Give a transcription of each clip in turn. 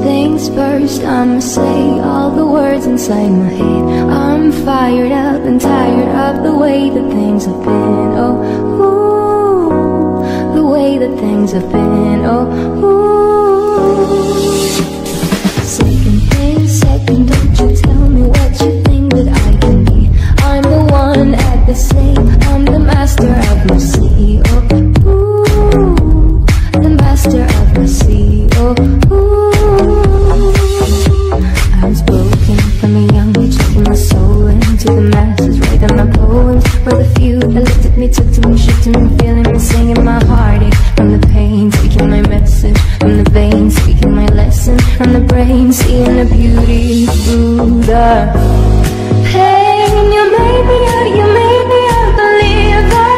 things first, I'ma say all the words inside my head. I'm fired up and tired of the way that things have been. Oh, ooh, the way that things have been. Oh, ooh. Second thing, second, don't you tell me what you think that I can be. I'm the one at the same, I'm the master of my sea. Oh, ooh, the master of my sea. Oh, ooh. I was broken from a young age, taking my soul into the masses, writing my poems for the few that looked at me, took to me, shook to me, feeling me, singing my heartache. From the pain, taking my message, from the veins, speaking my lesson, from the brain, seeing the beauty through the pain. You made me a believer,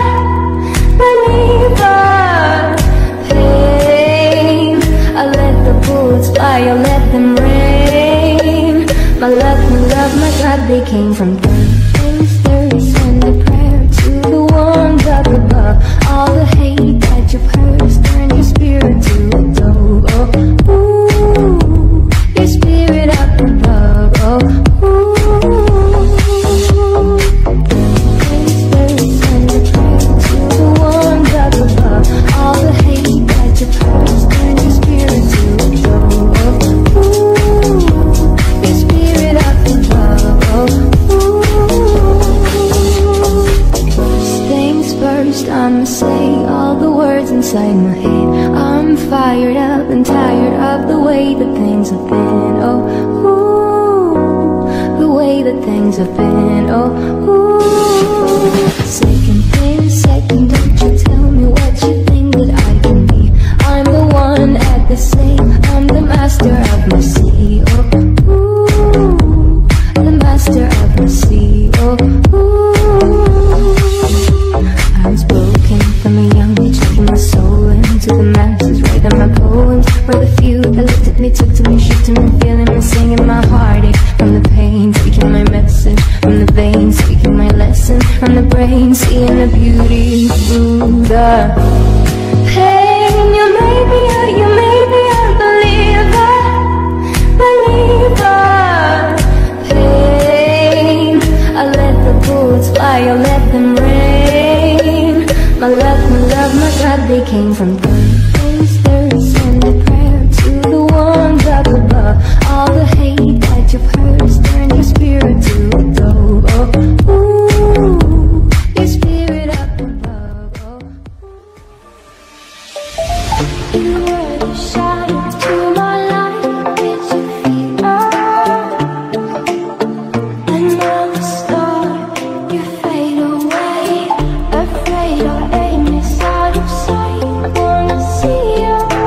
pain. I let the bullets fly, I let them rain. My love, my God, they came from third things thirst, and the prayer to the ones up above. All the hate that you've heard has turned your spirit to a dove. Oh, ooh, your spirit up above. Oh, ooh. Things thirst, and the prayer to the ones up above. All the hate that you've heard has turned your spirit to a dove. Oh, ooh, your spirit up above. Oh, ooh. First things first, I'ma say all the words inside my head. I'm fired up and tired of the way that things have been. Oh, ooh, the way that things have been. Oh, ooh. Second thing, second, don't you tell me what you think that I can be. I'm the one at the same, I'm the master of my sea. Oh, ooh, the master of my sea. Oh, ooh. I was broken from a young age, taking my soul into the masses, writing my poems for the few that looked at me, took to me, shook to me, feeling me, singing my heartache. From the pain, speaking my message, from the veins, speaking my lesson, from the brain, seeing the beauty through the pain. You made me a believer, pain. I let the bullets fly, I let them rain. My love, my God, they came from third things thirst, and the prayer to the ones up above. All the hate that you've heard has turned your spirit to a dove. Oh, ooh, your spirit up above. Oh, you were the shadow to my light. Did you feel and now the star, you fade away, afraid our aim is out of sight. Wanna see you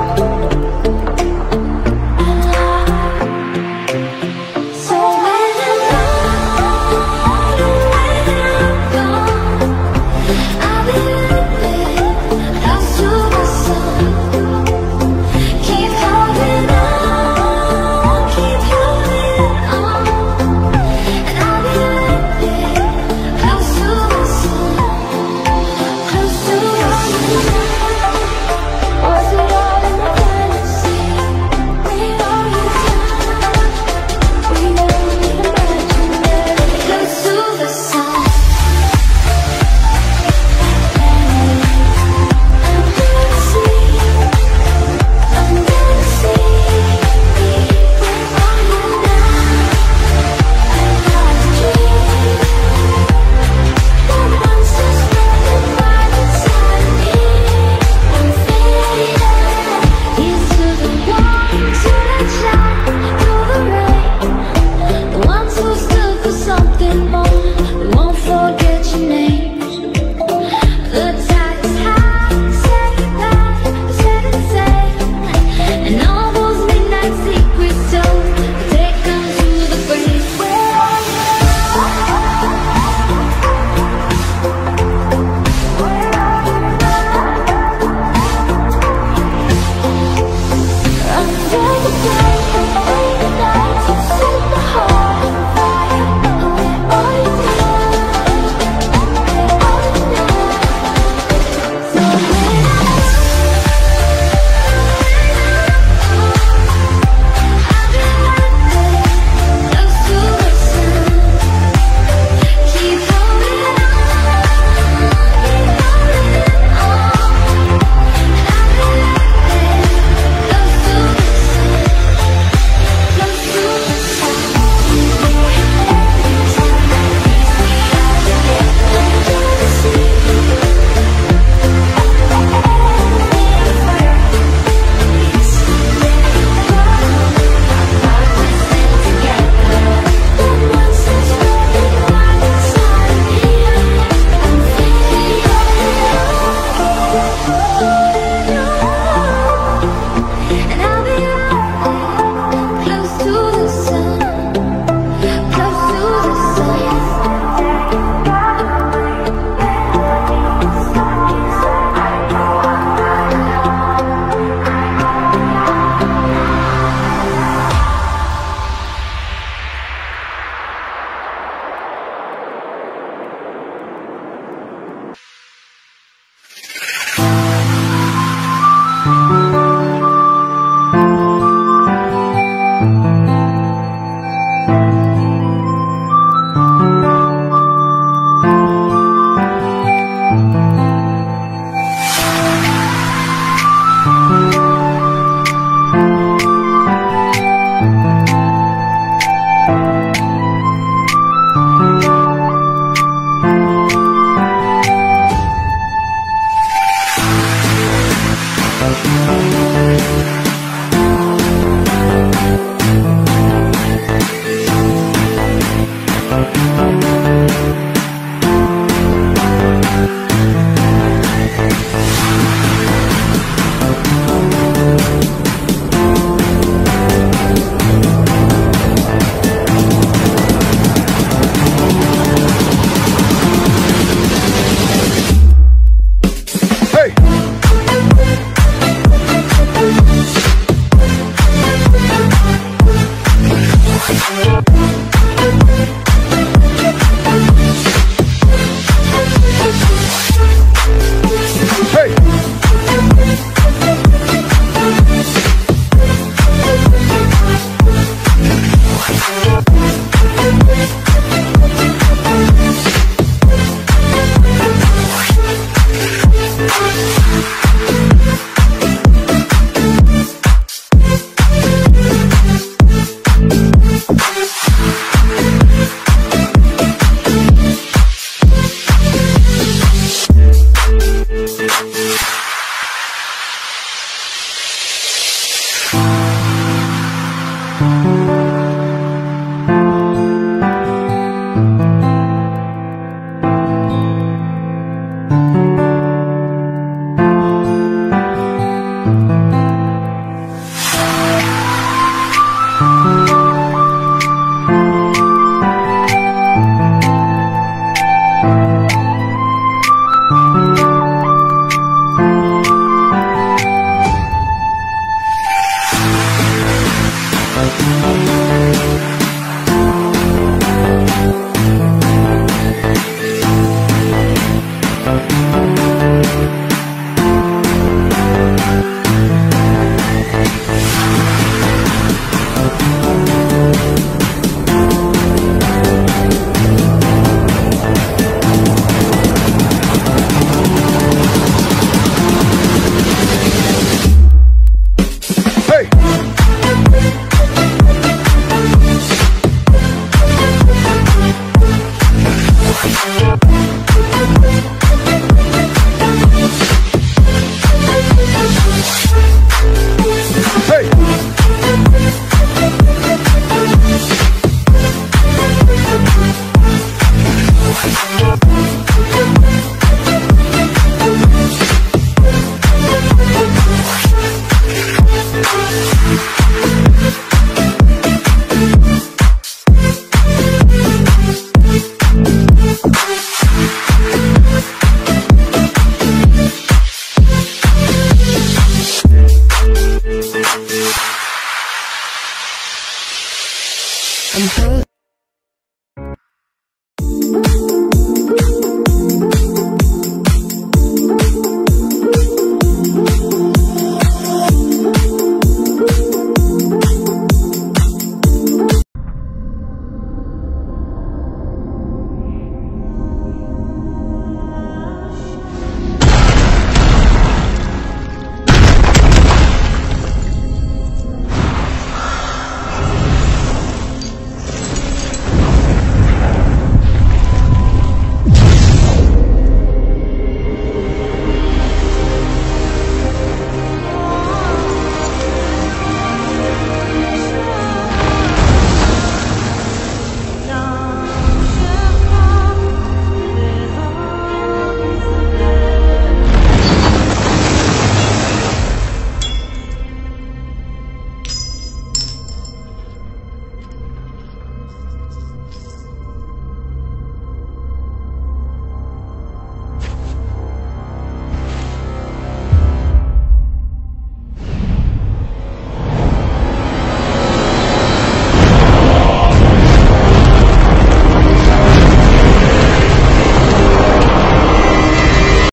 Bye.